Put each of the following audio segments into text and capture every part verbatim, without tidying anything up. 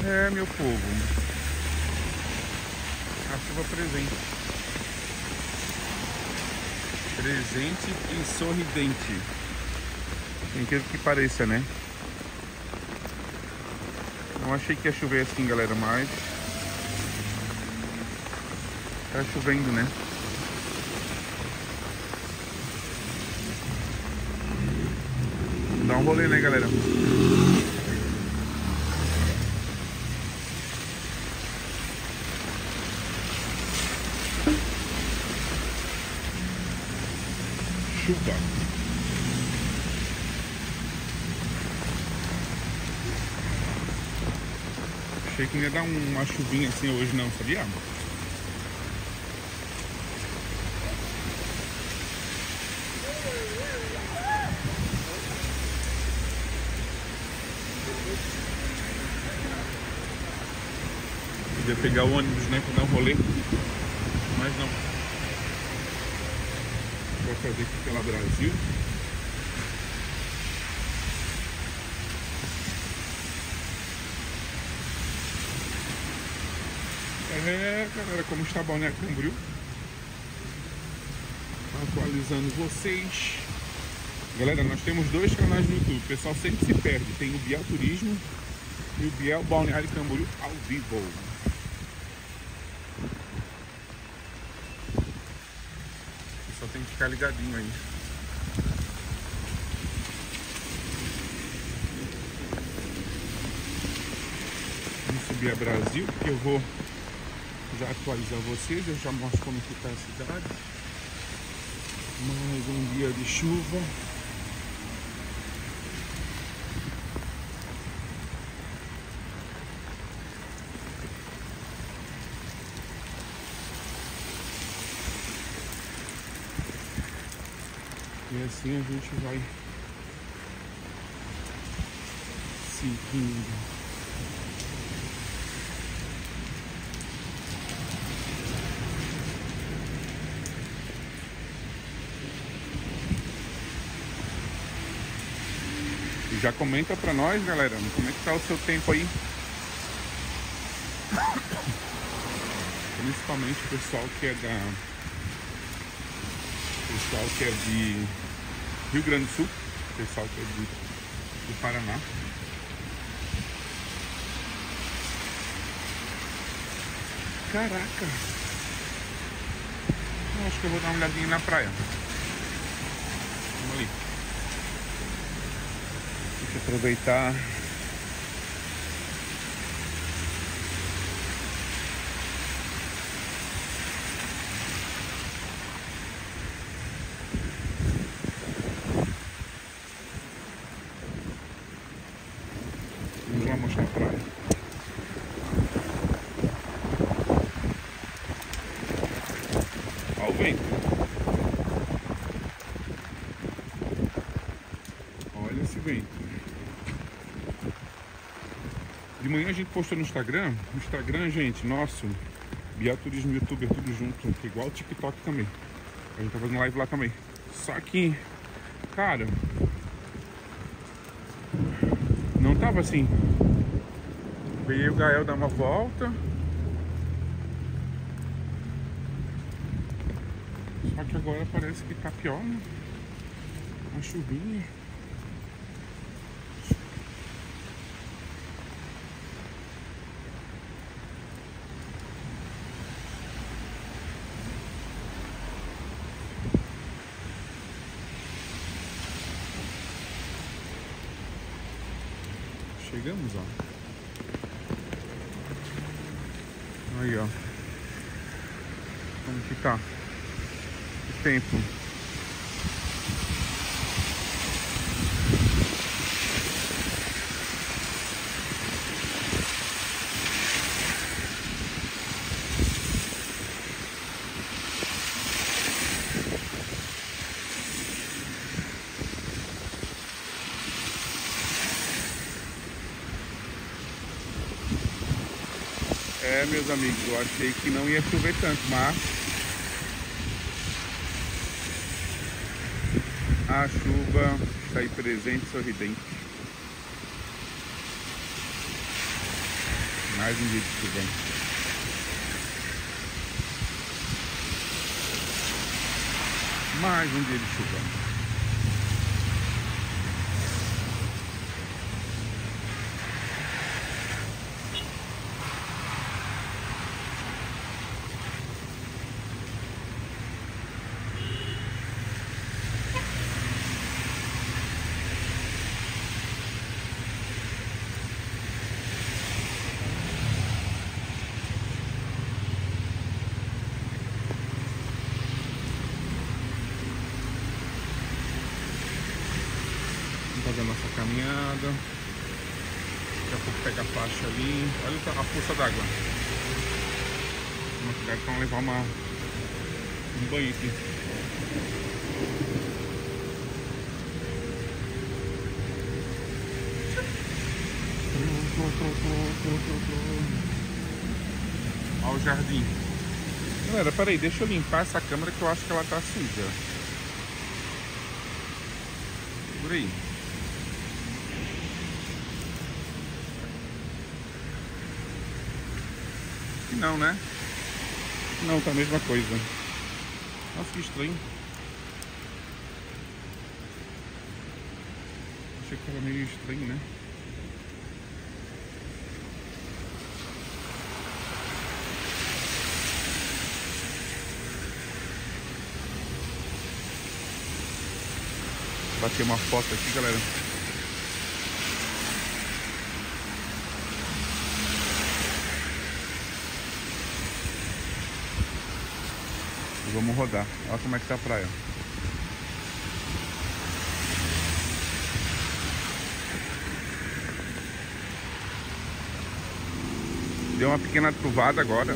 É, meu povo, a chuva presente. Presente e sorridente. Incrível que pareça, né? Não achei que ia chover assim, galera, mas tá chovendo, né? Dá um rolê, né, galera? Chuva. Achei que ia dar uma chuvinha assim hoje, não, sabia? Podia pegar o ônibus, né, pra dar um rolê, mas não. Vou fazer aqui pela Brasil. É, galera, como está Balneário Camboriú? Atualizando vocês. Galera, nós temos dois canais no YouTube. O pessoal sempre se perde. Tem o Biel Turismo e o Biel Balneário Camboriú ao vivo. O pessoal tem que ficar ligadinho aí. Vamos subir a Brasil, porque eu vou já atualizar vocês. Eu já mostro como que tá a cidade. Mais um dia de chuva. E assim a gente vai seguindo. E já comenta pra nós, galera, como é que tá o seu tempo aí. Principalmente o pessoal que é da... pessoal que é de Rio Grande do Sul, pessoal que é de, do Paraná. Caraca! Eu acho que eu vou dar uma olhadinha na praia. Vamos ali. Deixa eu aproveitar. Vamos lá mostrar a praia. Olha o vento. Olha esse vento. De manhã a gente postou no Instagram. No Instagram, gente, nosso Biel Turismo Youtuber, tudo junto, igual o TikTok também. A gente tá fazendo live lá também. Só que, cara, não tava assim. Veio o Gael dar uma volta. Só que agora parece que tá pior, né? Uma chuvinha. Chegamos, ó. Aí, ó. Como que tá o tempo? É, meus amigos, eu achei que não ia chover tanto, mas a chuva está aí presente, sorridente. Mais um dia de chuva. Mais um dia de chuva. Fazer a nossa caminhada. Daqui a pouco pega a faixa ali. Olha a força d'água. Vamos cuidar para levar uma, um banho aqui. Olha o jardim. Galera, peraí, deixa eu limpar essa câmera que eu acho que ela tá suja. Por aí. Não, né? Não, tá a mesma coisa. Nossa, que estranho. Achei que era meio estranho, né? Bater uma foto aqui, galera. Vamos rodar. Olha como é que tá a praia. Deu uma pequena truvada agora.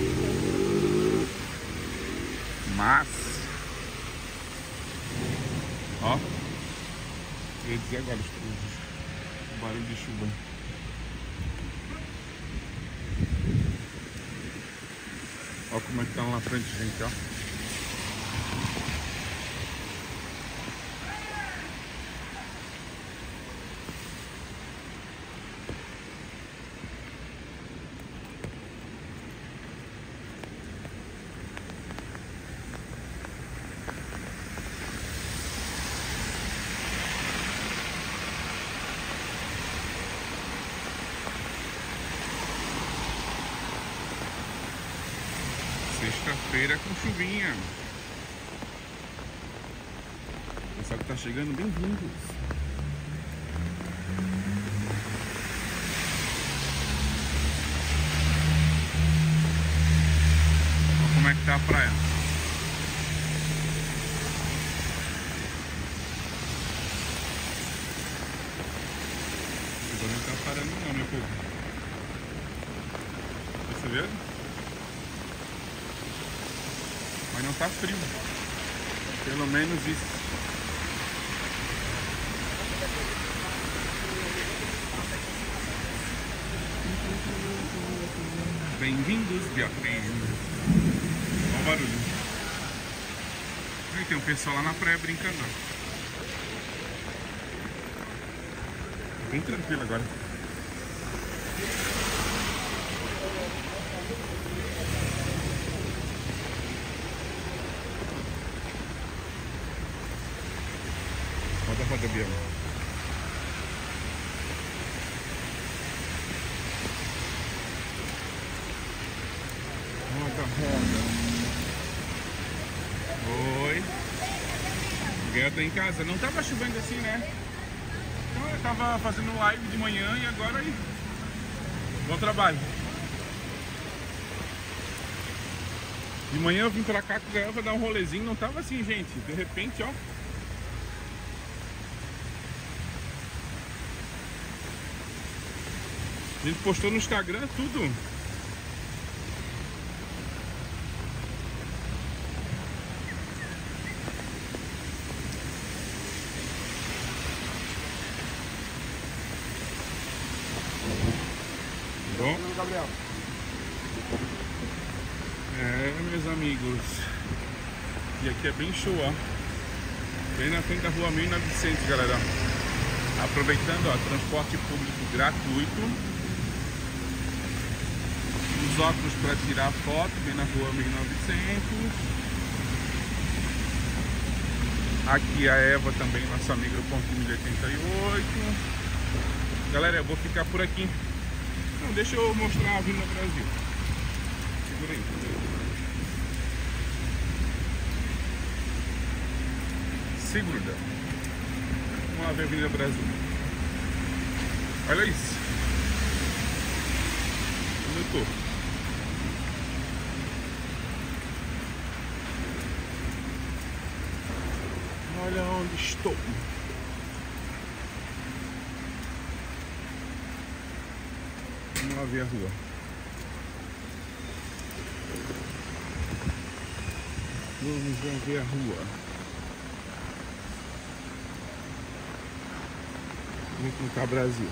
Mas... ó. Eu ia dizer agora os truvos. O barulho de chuva. Olha como é que tá lá na frente, gente, ó. Sexta-feira com chuvinha. O pessoal que tá chegando, bem-vindos. Olha como é que tá a praia. Agora não tá parando não, meu povo. Você vê? Mas não tá frio. Pelo menos isso. Bem-vindos, Beatriz. Olha o barulho. Aí tem um pessoal lá na praia brincando. Bem tranquilo agora. Roda, roda, Biel. Roda, roda. Oi. Gael tá em casa. Não tava chovendo assim, né? Então eu tava fazendo live de manhã e agora aí. Bom trabalho. De manhã eu vim pra cá com o Gael pra dar um rolezinho. Não tava assim, gente. De repente, ó. A gente postou no Instagram tudo. Bom? Gabriel. É, meus amigos. E aqui é bem show, ó. Bem na frente da rua mil e novecentos, galera. Aproveitando, ó, transporte público gratuito. Os óculos para tirar foto, bem na rua mil e novecentos. Aqui a Eva também, nossa amiga do ponto mil e oitenta e oito. Galera, eu vou ficar por aqui. Não, deixa eu mostrar a Avenida Brasil. Segura aí. Segura. Vamos lá ver a Avenida Brasil. Olha isso. Onde eu tô? Olha onde estou. Vamos lá ver a rua. Vamos lá ver a rua. Vamos colocar Brasil.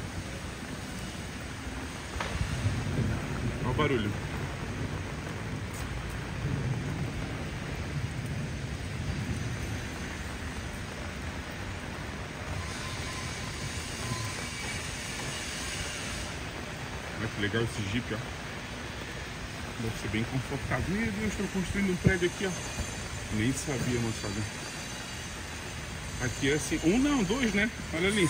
Olha o barulho. Olha que legal esse Jeep, ó. Deve ser bem confortável. Meu Deus, estão construindo um prédio aqui, ó. Nem sabia, moçada. Aqui é assim, um não, dois, né? Olha ali.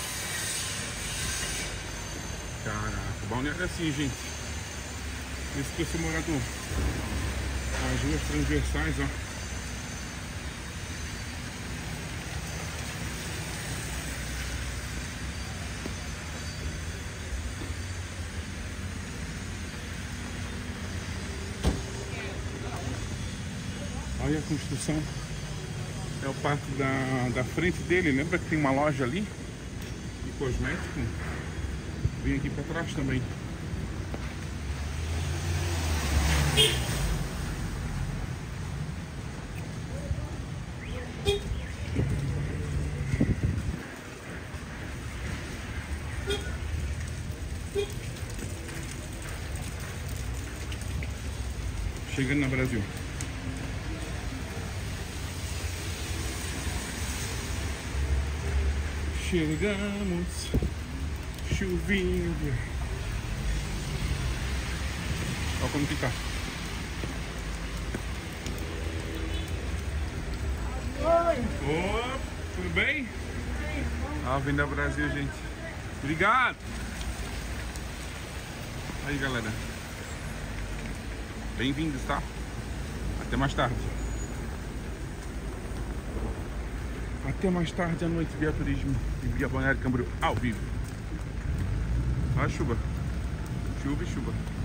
Caraca, o balneário é assim, gente. Esse que eu sou morador. As ruas transversais, ó. Olha a construção. É o parque da, da frente dele. Lembra que tem uma loja ali de cosmético? Vem aqui para trás também. Chegando na Brasil. Chegamos, chuvinha. Olha como que tá. Oi! Ô, tudo bem? A Avenida Brasil, gente. Obrigado! Aí, galera. Bem-vindos, tá? Até mais tarde. Até mais tarde à noite, Via Turismo e Via Balneário Camboriú ao vivo. Olha a chuva. Chuva e chuva.